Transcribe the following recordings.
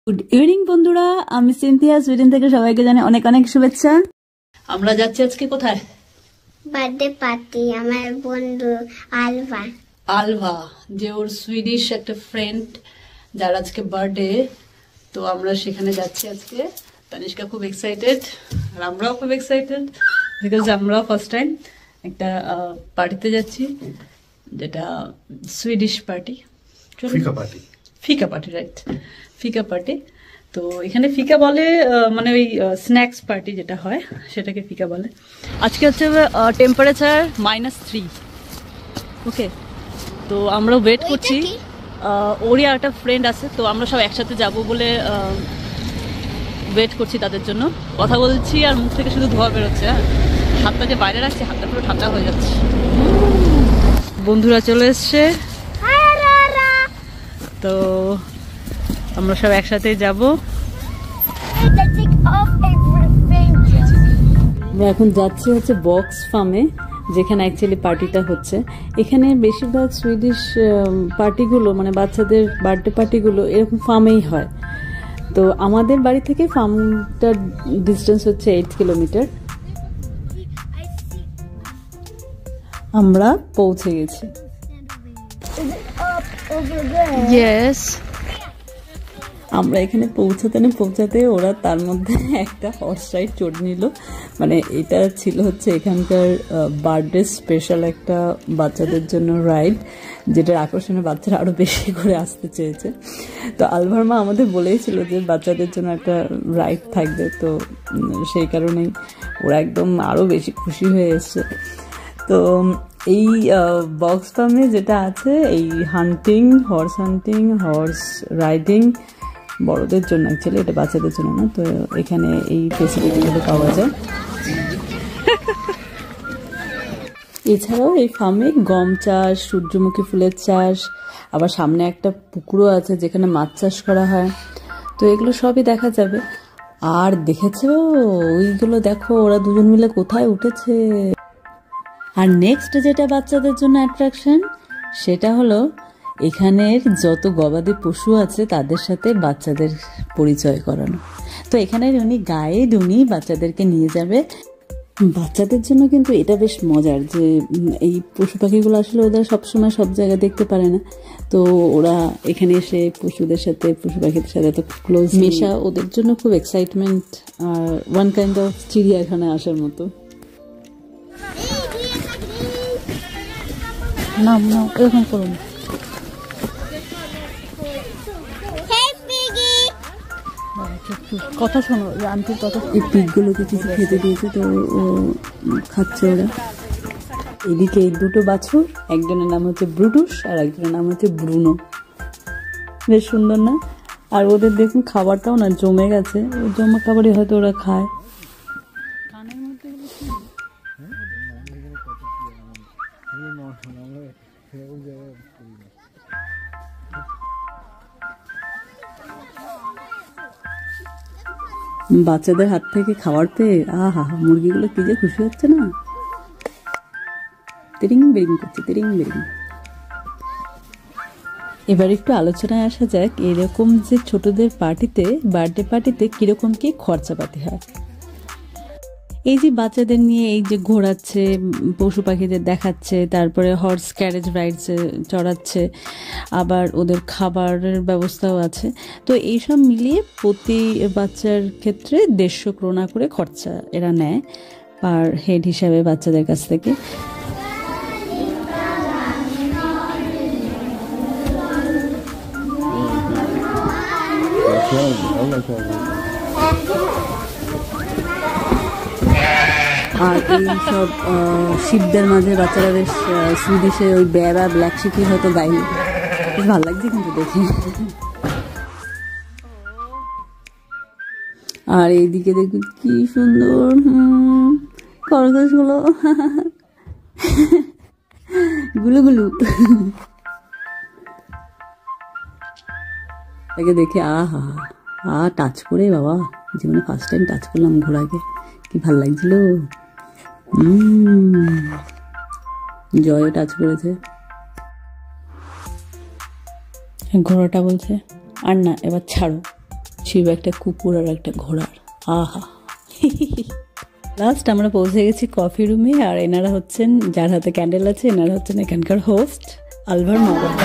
Good evening বন্ধুরা, আমি Cynthia Sweden থেকে সবাইকে জানাই অনেক অনেক শুভেচ্ছা। আমরা যাচ্ছি আজকে কোথায়? Birthday party. আমার বন্ধু আলভা যে ওর সুইডিশ একটা ফ্রেন্ড যার আজকে বার্থডে, তো আমরা সেখানে যাচ্ছি আজকে। তানিষ্কা খুব এক্সাইটেড আর আমরাও খুব এক্সাইটেড বিকজ আমরাও ফার্স্ট টাইম একটা পার্টিতে যাচ্ছি, যেটা Swedish party, fika party right, fika party. তো এখানে ফিকা বলে মানে ওই স্ন্যাক্স পার্টি যেটা হয় সেটাকে ফিকা বলে। আজকে হচ্ছে টেম্পারেচার -3। ওকে, তো আমরা ওয়েট করছি। ওরই একটা ফ্রেন্ড আছে, তো আমরা সব একসাথে যাব বলে ওয়েট করছি তাদের জন্য। কথা বলছি আর মুখ থেকে শুধু ধোয়া বেরোচ্ছে। হাতটা যে বাইরে রাখছি, হাতটা পুরো ঠান্ডা হয়ে যাচ্ছে। বন্ধুরা চলে এসছে, তো আমরা সব একসাথে যাব। আমরা এখন যাচ্ছি হচ্ছে বক্স ফার্মে, যেখানে অ্যাকচুয়ালি পার্টিটা হচ্ছে। এখানে বেশিরভাগ সুইডিশ পার্টিগুলো মানে বাচ্চাদের বার্থডে পার্টিগুলো এরকম ফার্মেই হয়। তো আমাদের বাড়ি থেকে ফার্মটার ডিস্টেন্স হচ্ছে 8 কিলোমিটার। আমরা পৌঁছে গেছি। ইয়েস, আমরা এখানে পৌঁছাতে ওরা তার মধ্যে একটা হর্স রাইড চড়ে নিল। মানে এটা ছিল হচ্ছে এখানকার বার্থডে স্পেশাল একটা বাচ্চাদের জন্য রাইড, যেটার আকর্ষণে বাচ্চারা আরো বেশি করে আসতে চেয়েছে। তো আলভার মা আমাদের বলেইছিল যে বাচ্চাদের জন্য একটা রাইড থাকবে, তো সেই কারণেই ওরা একদম আরো বেশি খুশি হয়ে এসছে। তো এই বক্স ফার্মে যেটা আছে, এই হর্স রাইডিং বড়দের জন্য, অ্যাকচুয়ালি এটা বাচ্চাদের জন্য না। তো এখানে এই ফেসিলিটিগুলো পাওয়া যায়। এছাড়াও এই ফার্মে গম চাষ, সূর্যমুখী ফুলের চাষ, আবার সামনে একটা পুকুরও আছে যেখানে মাছ চাষ করা হয়। তো এগুলো সবই দেখা যাবে। আর দেখেছো ওইগুলো, দেখো ওরা দুজন মিলে কোথায় উঠেছে। আর নেক্সট যেটা বাচ্চাদের জন্য অ্যাট্রাকশন, সেটা হলো এখানের যত গবাদি পশু আছে তাদের সাথে বাচ্চাদের পরিচয় করানো। তো এখানে উনি গাইড, উনি বাচ্চাদেরকে নিয়ে যাবে। বাচ্চাদের জন্য কিন্তু এটা বেশ মজার যে এই পশু পাখিগুলো আসলে ওদের সবসময় সব জায়গায় দেখতে পারে না। তো ওরা এখানে এসে পশুদের সাথে, পশু পাখিদের সাথে এত ক্লোজ মেশা ওদের জন্য খুব এক্সাইটমেন্ট আর ওয়ান কাইন্ড অফ চিড়িয়াখানায় আসার মতো। না না, এরকম করুন। কথা শোনো, আন্টির কথা। এই পিগগুলোকে কিছু খেতে দিয়েছে, তো ও খাচ্ছে ওরা। এদিকে এই দুটো বাছুর, একজনের নাম হচ্ছে ব্রুটুস আর একজনের নাম হচ্ছে ব্রুনো। বেশ সুন্দর না? আর ওদের দেখুন খাবারটাও না জমে গেছে, ওই জমা খাবারই হয়তো ওরা খায়। বাচ্চাদের হাত থেকে খাবার পেয়ে আহা, মুরগিগুলো কি যে খুশি হচ্ছে না, তিরিং বিরিং করছে, তিরিং বিরিং। এবার একটু আলোচনায় আসা যাক, এরকম যে ছোটদের পার্টিতে, বার্থডে পার্টিতে কিরকম কি খরচাপাতি হয়। এই যে বাচ্চাদের নিয়ে এই যে ঘোরাচ্ছে, পশু পাখিদের দেখাচ্ছে, তারপরে হর্স ক্যারেজ রাইডসে চড়াচ্ছে, আবার ওদের খাবারের ব্যবস্থাও আছে। তো এইসব মিলিয়ে প্রতি বাচ্চার ক্ষেত্রে 150 ক্রোনা করে খরচা এরা নেয় পার হেড হিসাবে বাচ্চাদের কাছ থেকে। আর এই সব শিপদের মাঝে বাচ্চারা বেশ সুইডিশে ওই বেড়া ব্ল্যাক শিপই হয়তো গাইল, বেশ ভালো লাগছে কিন্তু দেখে। আর এইদিকে দেখুন কি সুন্দর খরগোশ গুলো, গুলু গুলু। তাকে দেখে আহা টাচ করে, বাবা জীবনে ফার্স্ট টাইম টাচ করলাম ঘোড়াকে, কি ভাল লাগছিল। জয়ও টাচ করেছে। ঘোড়াটা বলছে আর না, এবার ছাড়ো, শিব একটা কুকুর আর একটা ঘোড়ার, আহা। লাস্ট আমরা পৌঁছে গেছি কফি রুমে, আর এনারা হচ্ছেন, যার হাতে ক্যান্ডেল আছে, এনারা হচ্ছেন এখানকার হোস্ট, আলভার মা বাবা।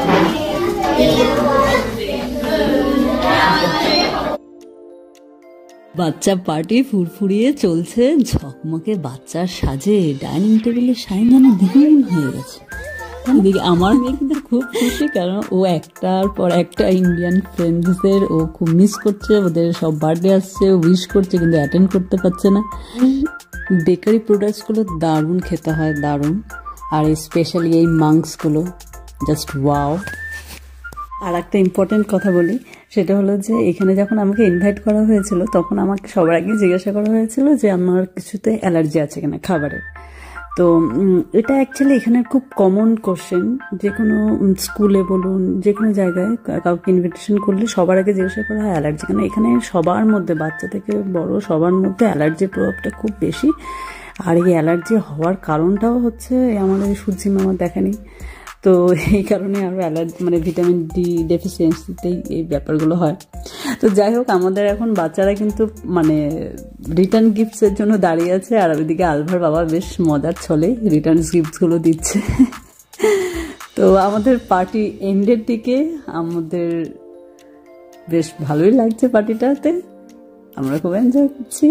বাচ্চা পার্টি ফুরফুরিয়ে চলছে, ঝকমকে বাচ্চার সাজে ডাইনিং টেবিলের সাইন যেন দ্বিগুণ হয়ে গেছে। এদিকে আমার মেয়ে কিন্তু খুব খুশি, কারণ ও একটার পর একটা ইন্ডিয়ান ফ্রেন্ডসদের ও খুব মিস করছে, ওদের সব বার্থডে আসছে, উইশ করছে কিন্তু অ্যাটেন্ড করতে পারছে না। বেকারি প্রোডাক্টসগুলো দারুণ খেতে হয়, দারুণ, আর স্পেশালি এই মাংসগুলো জাস্ট ওয়াও। আর একটা ইম্পর্টেন্ট কথা বলি, সেটা হলো যে এখানে যখন আমাকে ইনভাইট করা হয়েছিল তখন আমাকে সবার আগে জিজ্ঞাসা করা হয়েছিল যে আমার কিছুতে অ্যালার্জি আছে কিনা খাবারের। তো এটা অ্যাকচুয়ালি এখানে খুব কমন কোশ্চেন, যে কোনো স্কুলে বলুন, যে কোনো জায়গায় কাউকে ইনভিটেশন করলে সবার আগে জিজ্ঞাসা করা হয় অ্যালার্জি কেন। এখানে সবার মধ্যে, বাচ্চা থেকে বড় সবার মধ্যে অ্যালার্জির প্রভাবটা খুব বেশি। আর এই অ্যালার্জি হওয়ার কারণটাও হচ্ছে আমাদের সূর্যি মামা দেখেনি, তো এই কারণে আরও অ্যালার্জি, মানে ভিটামিন ডি ডেফিসিয়েন্সিতেই এই ব্যাপারগুলো হয়। তো যাই হোক, আমাদের এখন বাচ্চারা কিন্তু মানে রিটার্ন গিফটসের জন্য দাঁড়িয়ে আছে, আর ওইদিকে আলভার বাবা বেশ মজার ছলে রিটার্ন গিফটসগুলো দিচ্ছে। তো আমাদের পার্টি এন্ডের দিকে, আমাদের বেশ ভালোই লাগছে পার্টিটাতে, আমরা খুব এনজয় করছি।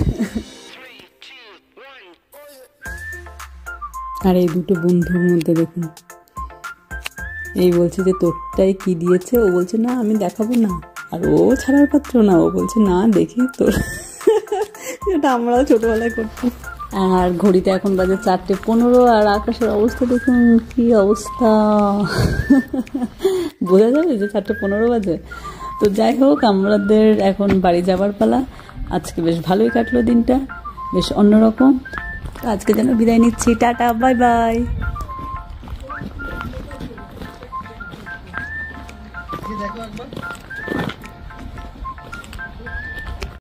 আর এই দুটো বন্ধুর মধ্যে দেখুন, এই বলছে যে তোরটাই কি দিয়েছে, ও বলছে না আমি দেখাবো না, আর ও ছাড়ার পাত্র না, ও বলছে না দেখি তোর। যেটা আমরাও ছোটবেলায় করতাম। আর ঘড়িতে এখন বাজে 4:15, আর আকাশের অবস্থা দেখুন কি অবস্থা, বোঝা যাবে যে 4:15 বাজে। তো যাই হোক, আমাদের এখন বাড়ি যাবার পালা। আজকে বেশ ভালোই কাটলো দিনটা, বেশ অন্যরকম। আজকে যেন বিদায় নিচ্ছি, টাটা, বাই বাই। দেখো একবার